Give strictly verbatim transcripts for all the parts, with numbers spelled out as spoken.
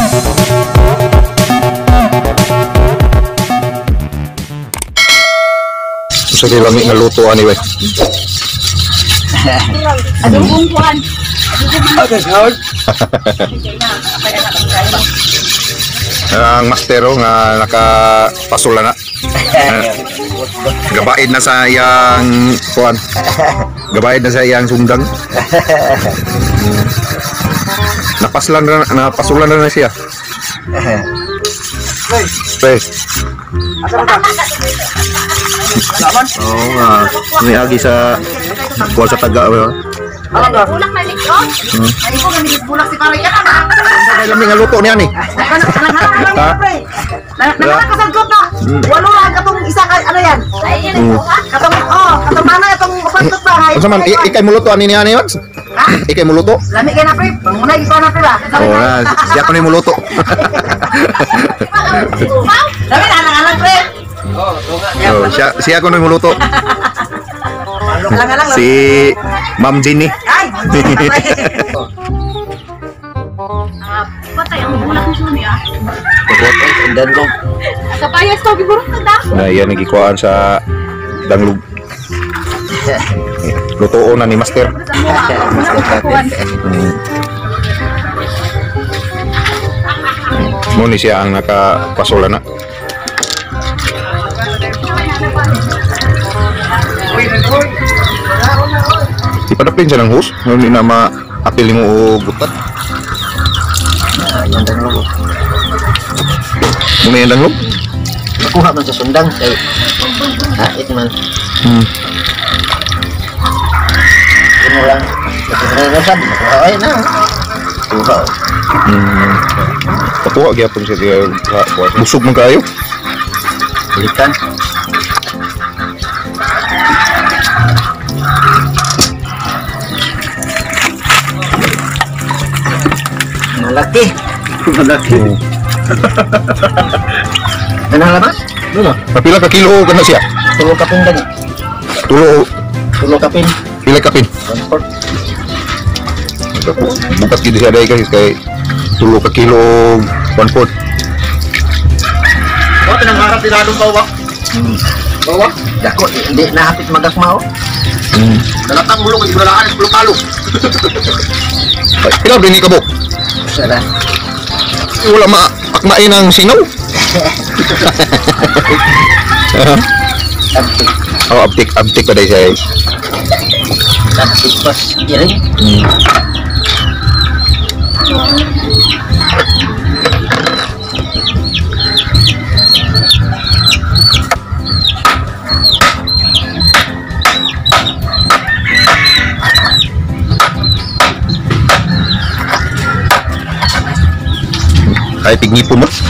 Sige lami nga luto anyway. Adong bungkuan. Okay, Howard. Ang mastero nga nakapasula na. Gabaid na sa iyang kuan. Gabaid na sa iyang sundang. Napaslan na napasulan na, na siya. Pre. Oo nga. May agi sa kuha sa taga. Bulak na nito. Ay ko gamit bulak si pare ka na. Ay lami nga luto niya ni. Nakakasagot na. Walo lang katong isa ka ano yan? Katong oh, katong mana itong pantot bahay. Unsa man ikay mo luto ani niya ni Max? Ikay mo luto? Lami kay na pre. Muna ikaw na pre ba? Oh, na siya ko ni mo luto. Lami na anak pre. Oh, siya siya ko ni mo luto. Si Ma'am Jenny. Ay. Patay ang bulak ni Suni ah. Danlog. Kapayas to giburo ta da. Na yan nagikuan sa danglog. Lutoon na ni Master. Mo ni siya ang nakapasula na. Ipadapin siya ng hose, hindi na ma-apil mo butat. Yan danlog. Muna yung danglog? Nakuha man sa sundang kay hait man. Hmm. Ino lang. Nagkakarosan. Ay na. Tuha. Hmm. Katuwa gyapon siya diya. Busog man kayo. Balikan. Malaki. Malaki. Ano labas? Dulo. Kapila ka kilo kana siya? Tulo kapin gani. Tulo Tulo kapin. pila kapin. Transport. Bukas gid siya dai guys kay tulo ka kilo one fourth. O tinangharap nila nung bawa. Hmm. Bawa? Dako, hindi nahapit magasmao. Hmm. Dalatang bulok di balaan sepuluh kalo. Pila bini ka bo? Sana. Wala ma akmain ang singaw. Abtik. Oh, abtik abtik pa dai siya. Abtik pas iring. Hmm. Ay tigipon mo.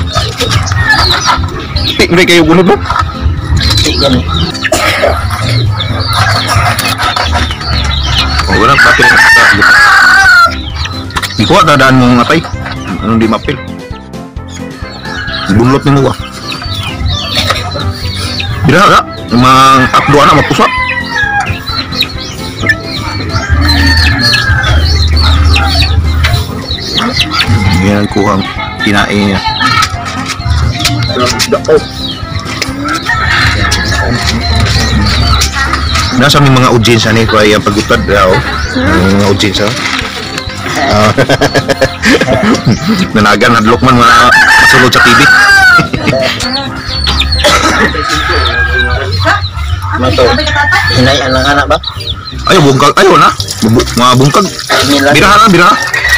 Tik mo kayo gunod mo. Abtik yan. Oh, wala papel. Ikuha dadaan mo nga tay. Anong di mapil? Bunlot ni mo ba? Bila ka? Mang akdo anak mapusat. Yan kuhang kinain niya. Nasa may mga audience ani ko ay ang pagutad daw. Mga audience ha. Nanagan hadlok man mga sulod sa T V. Mato. Hinay ang anak ba? Ayo bungkag ayo na. Mga bungkag. Biraha na biraha.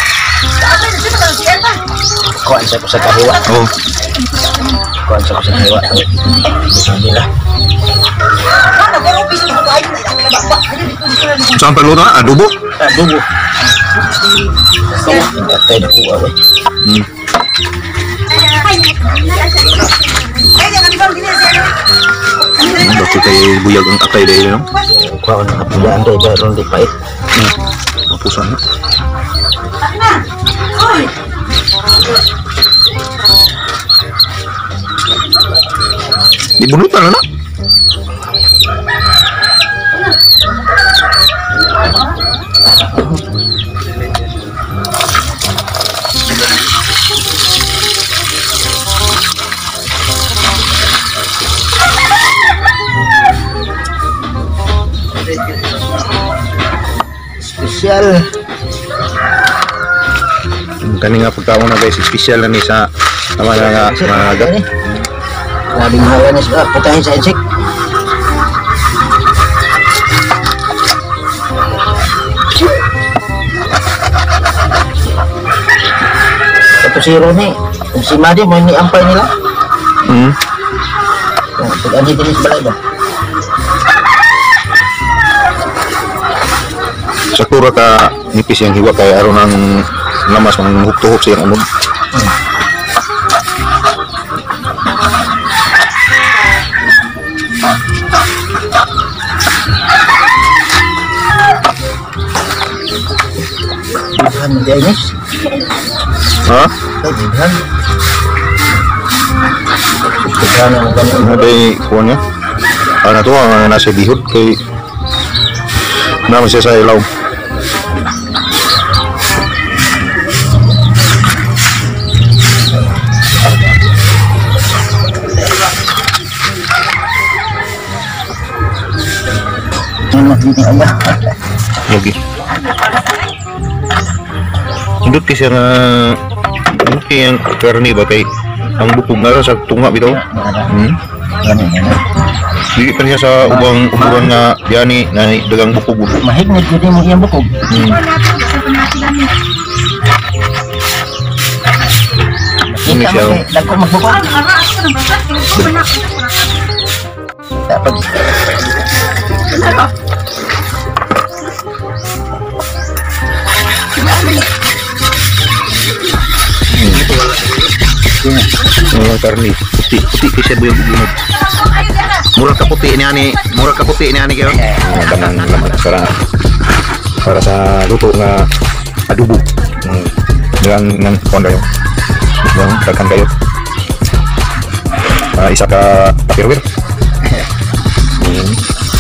Kuan sa sa kahiwa. Oh. Kuan sa sa kahiwa. Bismillah. Saan pa luto na? Adobo? Adobo. Patay na kuha we. Hmm. Bakit kayo buyag ang atay dahil no? Kuha na kapulaan dahil mayroon di pait. Hmm. Mapusan na. Dibunutan na na. special. Kani nga pagkaon na guys, special na ni sa tama na nga maaga. Grabe nga lang na putahin sa insik. Ito si Roni, si Madi mo ni ampay nila. Hmm. Pag-ani din sa balay ba? Sakura ka nipis yang hiwa kay aron ang lamas mang huktuhok sa iyang unog. Bukan dia ini. Ha? Bukan. Bukan ang ganun. Ano day kuha niya? Ano to ang nasa bihod kay naman siya sa ilaw. Enak gini aja. Lagi. Sundot kasi nga ano kaya ang karni ba kay ang bukog nga sa tunga bitaw. Hmm? Gani gani. Di pa niya sa ubang umuran nga yani na dagang bukog. Mahignet gud mo iyang bukog. Hmm. Ini Kita siya. mo dagko magbukog. Dapat Oh, karni puti puti kasi buyog bunod. Murag ka puti ni ani, murag ka puti ni ani kayo. Oh, kanang laman para para sa luto nga adobo. Hmm. Dengan nang kon dayo. Yang kakan kayo. Ah, isa ka tapirwir. Hmm.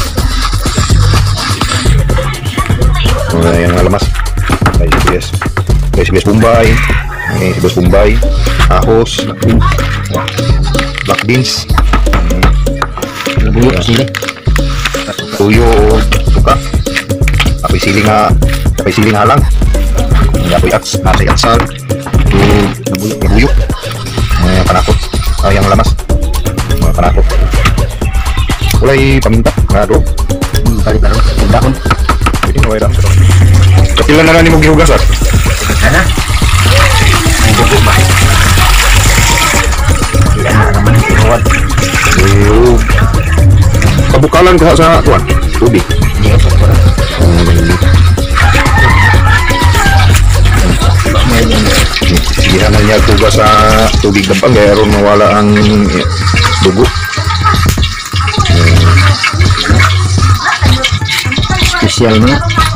Oh, yang lemas. Guys, yes. Guys, sibuyas Bombay. Ini sibuyas Bombay, ahos, black beans, buyok sili. tuyo, suka, apoy siling nga, apoy siling halang, apoy ats, asay atsal, buyok, buyok, mga panakot, ah, yang lamas, mga panakot. Ulay paminta, nga do. Balik-balik dahon. Pwede nga wala sa doon. Kapilan na lang ni mo gihugas at? Ana. Yan na naman tinuod. Ayun. Kabukalan ko sa tuwan, tubig. Yes, of course. Siyahan na niya tugas sa tubig dampang kaya ron mawala ang eh, dugo. Special mo.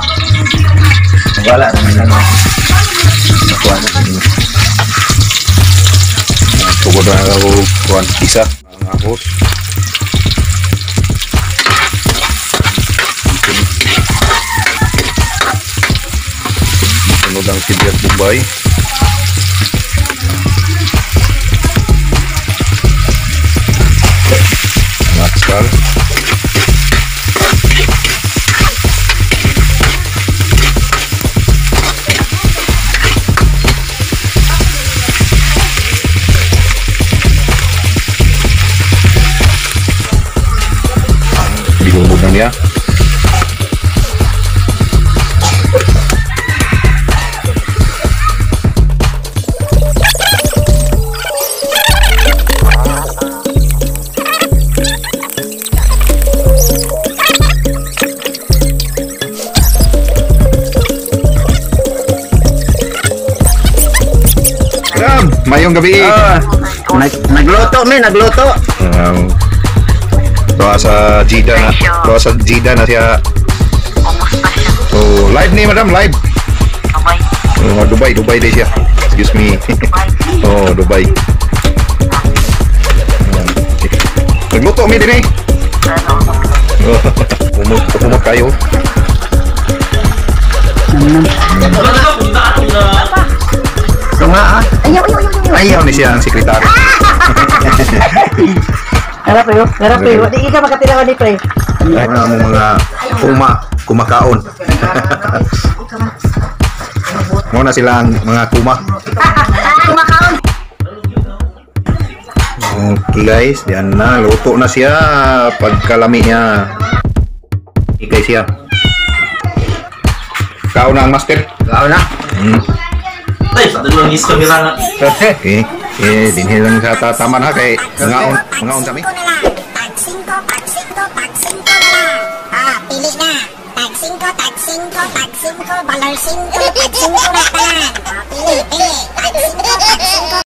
Wala naman lang. Nakuha na. Tugod na ako tuwan isa ang ahos. Sunod ang sibuyas Bombay. Natsal. Dibumbog na niya. Madam, mayong gabi. Ah, nag nagluto mi, nagluto. Um, Doa sa Jida na, doa sa Jida na siya. Oh, live ni madam, live. Oh, Dubai, Dubai din siya. Excuse me. Oh, Dubai. Nagluto mi din eh. Oh, umot, umot kayo. Sunga ah. Ayaw, ayaw, ayaw, ayaw. Ayaw ni siya ang sekretary. Harap kayo, harap kayo. Di ka makatilawan ni Pre. Ay, mga mga kuma, kumakaon. na silang mga kuma. Kumakaon. Okay guys, yan na. Luto na siya. Pagkalami niya. Ikay siya. Kao na ang master. Gawin na. Hmm. Ay, sa dalawang is kamera na. Okay. Eh, dinhi lang sa tataman ha kay ngaon, ngaon sa mi. Tag singko, tag singko, tag singko na lang. Ah, pili na. Tag singko, tag singko, tag singko, balar singko, tag singko na tanan. Ah, pili, pili. Tag singko, tag singko.